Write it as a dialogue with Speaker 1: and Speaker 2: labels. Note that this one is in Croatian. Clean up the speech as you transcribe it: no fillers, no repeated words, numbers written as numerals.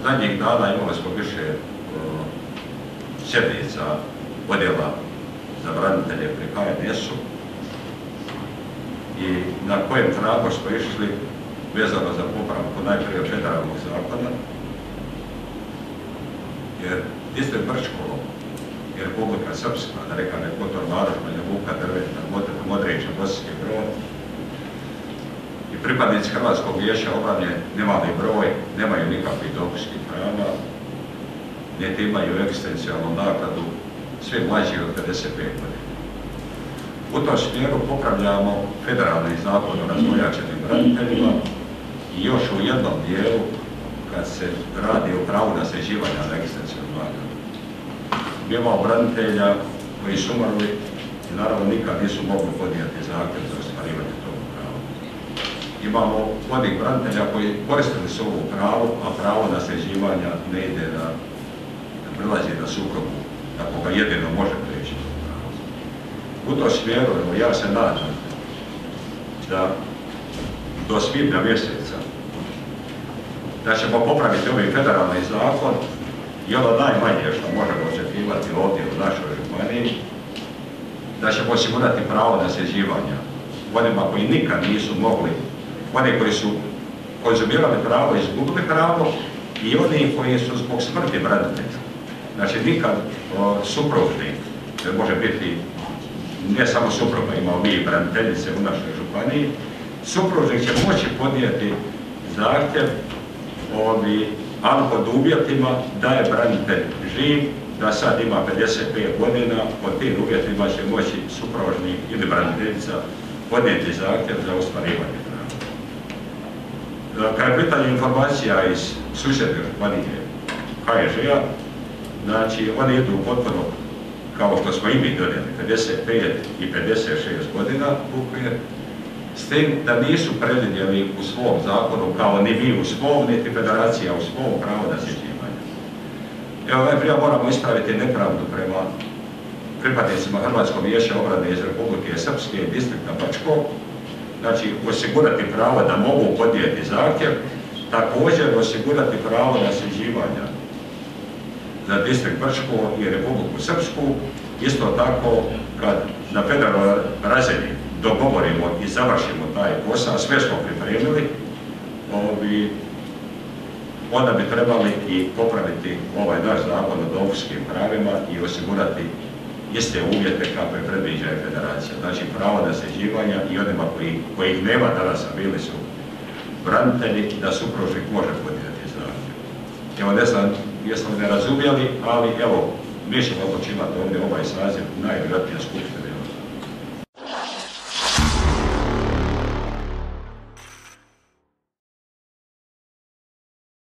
Speaker 1: zadnjih dana imali smo više sjednica odjela za branitelje pri HNS-u i na kojem tragu smo išli vezano za popravku najprije federalnog zakona, jer Distrikt Brčko i Republika Srpska, da reka Kotor, Varoš, Banja Luka, Drveta, Modriće, Bosanski Brod i pripadnici Hrvatskog vijeća obrane nemali broj, nemaju nikakvih dopunskih prava, niti imaju egzistencijalnu naknadu, svi mlađi od 55 godina. U tom smjeru popravljamo federalni zakon o razvojačenim braniteljima i još u jednom dijelu kad se radi o pravu nasljeđivanja na egzistencijalnu naknadu. Mi imamo branitelja koji su umrli i naravno nikad nisu mogli podnijeti zahtjev za ostvarivanje tog prava. Imamo onih branitelja koji koristili su ovo pravo, a pravo nasljeđivanja ne ide na prilazi na suprugu, tako ga jedino može preći. U tom smjeru, ja se nadam da do svibnja mjeseca da ćemo popraviti ovaj federalni zakon i ono najmanje što možemo očekivati ovdje u našoj županiji, da ćemo osigurati pravo nasljeđivanja onima koji nikad nisu mogli, oni koji su konzumirali pravo i izgubili pravo i oni koji su zbog smrti branitelja. Znači nikad supružnik, jer može biti ne samo supruga, imamo mi i braniteljice u našoj županiji, supružnik će moći podnijeti zahtjev ali pod uvjetima da je branitelj živ, da sad ima 55 godina, pod tim uvjetima će moći supružnik ili braniteljica podnijeti zahtjev za ostvarivanje prava. Kad je pitanje informacija iz susjedne županije HŽ-a, znači oni idu potpuno kao što smo i mi donijeli, 55 i 56 godina ukvir, s tim da nisu predvidjeli u svom zakonu, kao ni mi u svom, niti federacija u svom pravo nasljeđivanja. Evo, najprije moramo ispraviti nepravdu prema pripadnicima Hrvatskog vijeća obrane iz Republike Srpske i Distrikta Brčkog, znači osigurati pravo da mogu podnijeti zahtjev, također osigurati pravo nasljeđivanja za Distrikt Brčko i Republiku Srpsku. Isto tako, kad na federalnoj razini dogovorimo i završimo taj posao, sve smo pripremili, onda bi trebali i popraviti ovaj naš zakon o dopunskim pravima i osigurati iste uvjete kako je predviđa federacija. Znači pravo nasljeđivanja i onima kojih nema danas, a bili su branitelji, da supružnik može podnijeti zahtjev. Evo, ne znam jesmo ne razumjeli, ali evo, mi ćemo odlučivati ovdje ovaj saziv najvjerojatnije skupštine